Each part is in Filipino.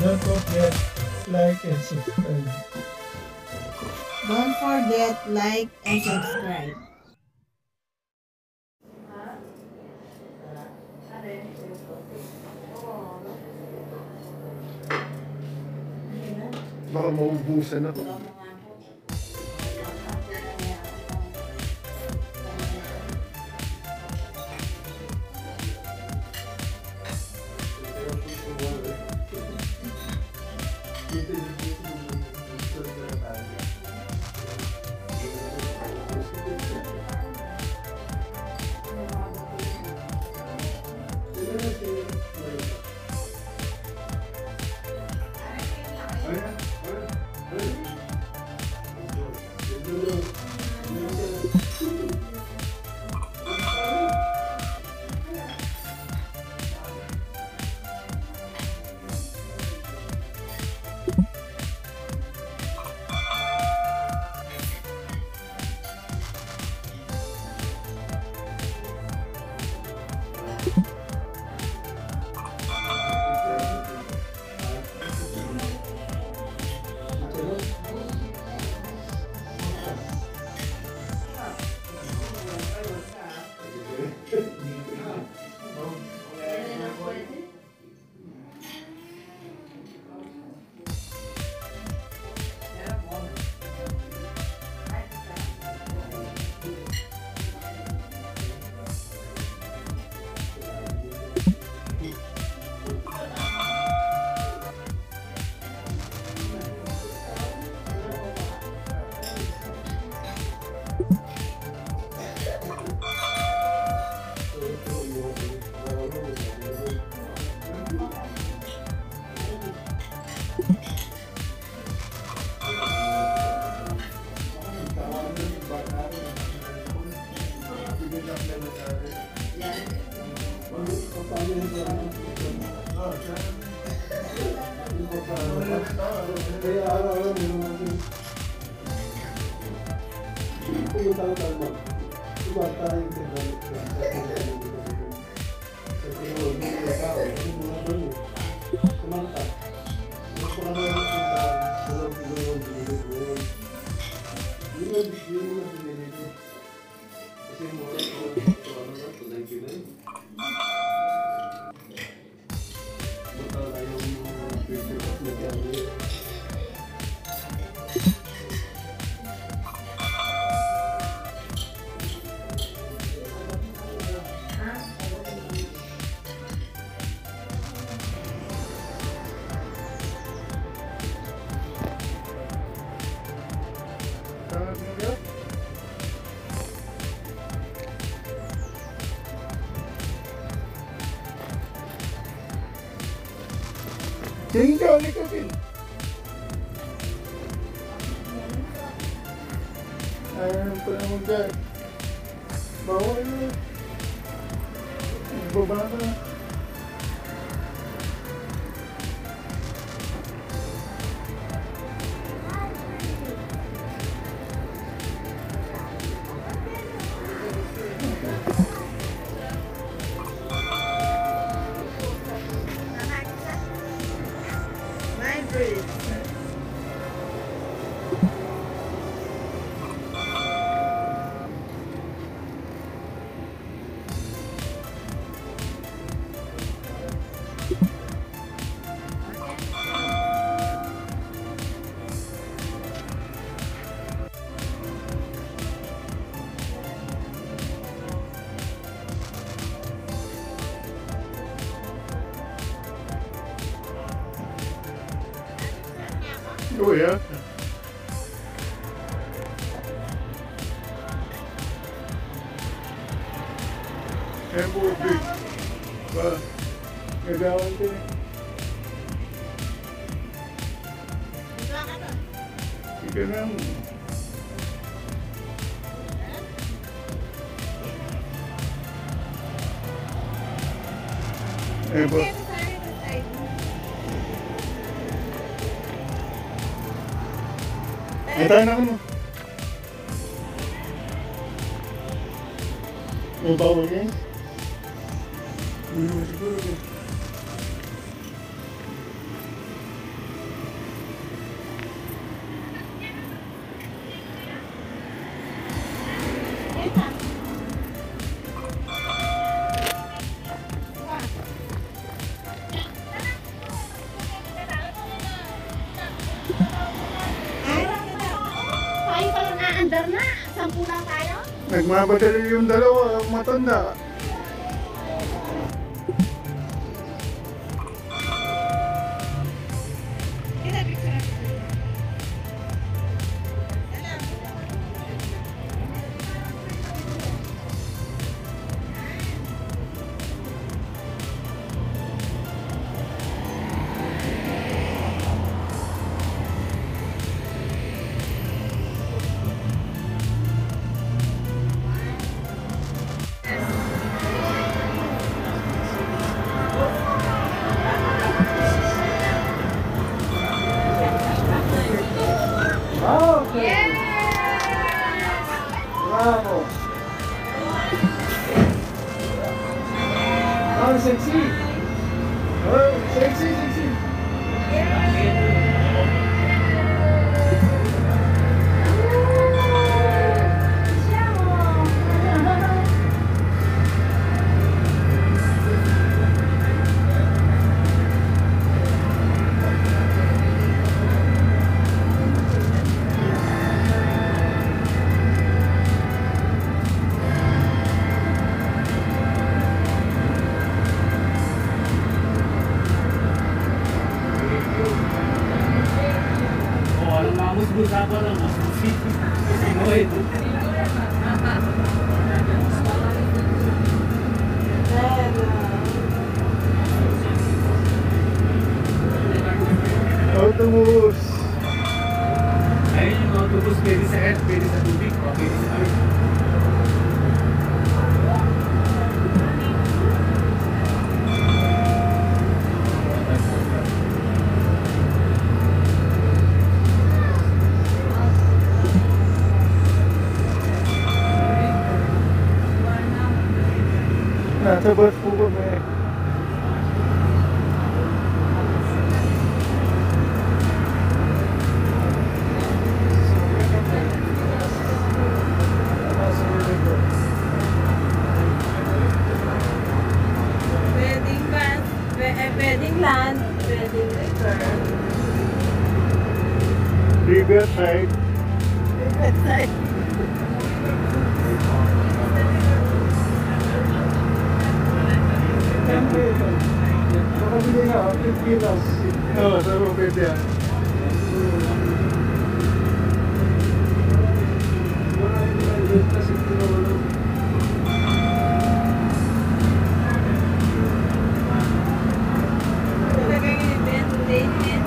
Don't forget, like and subscribe. Don't forget, like and subscribe. Baka maubusan ako. Tinggal ni Kevin. Ayun pa naman dyan. Bawal na. Baba na. Oh yeah. Big. Well, nagawan din. Ika na. Ba? Tayo na ano. May bawal yan? Siguro. Sampu lang tayo? Nagmamadali yung dalawa, matanda. Okay. Bravo. Oh, sexy. Oh, sexy, sexy. Autobus. Ayun yung autobus, pwede sa earth, pwede sa tubig, o pwede sa earth. Nasa bus po kami. Wedding band, wedding land, wedding return. Riverside. Makabili na, 50 lang. Oo, sa Robert yan. Talagang event, date it.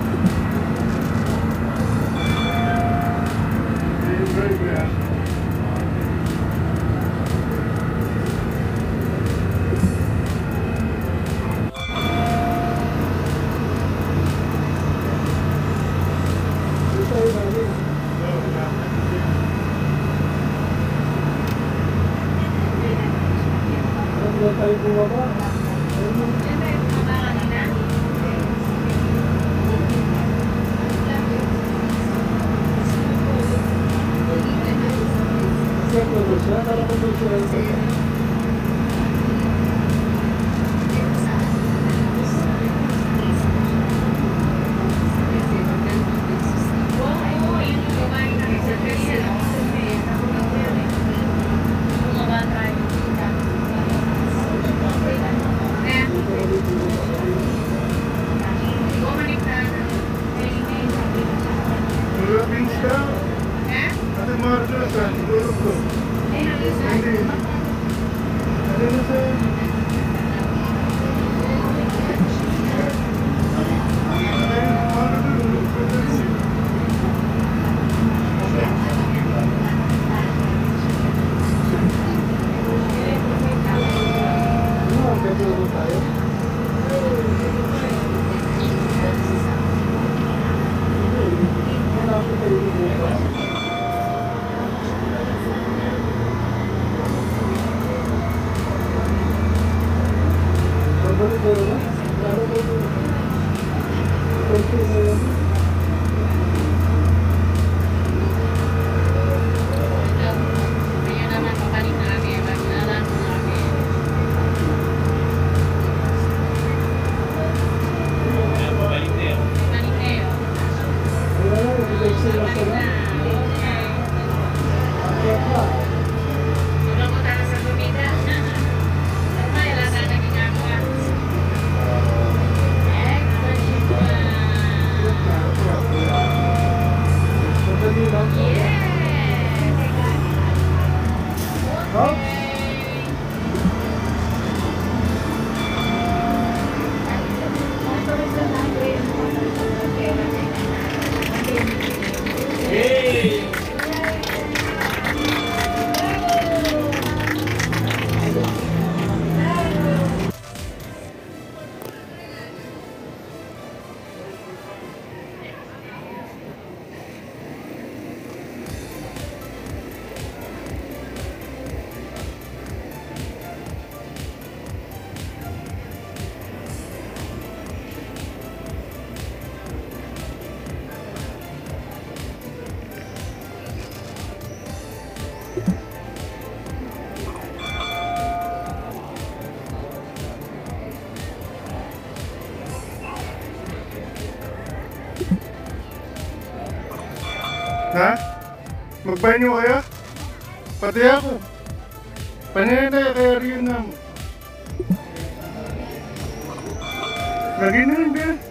Tayo bumaba. Siyempre doon siya, kala ko doon siya. Philippines ka? Ate Marta, saan? Siguro ko. Hindi. Ano na sa'yo? Ha? Magbanyo kayo? Pati ako. Panay tayo kaya rin na. Lagi na rin ba?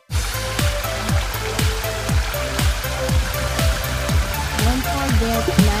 Don't forget